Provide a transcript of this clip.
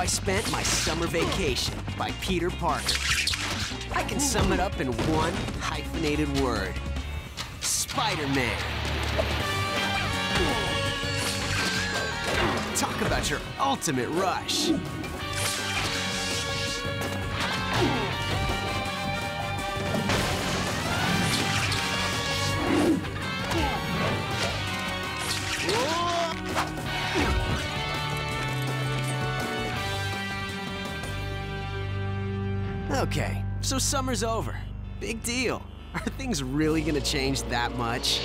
I spent my summer vacation by Peter Parker. I can sum it up in one hyphenated word. Spider-Man. Talk about your ultimate rush. Okay, so summer's over. Big deal. Are things really gonna change that much?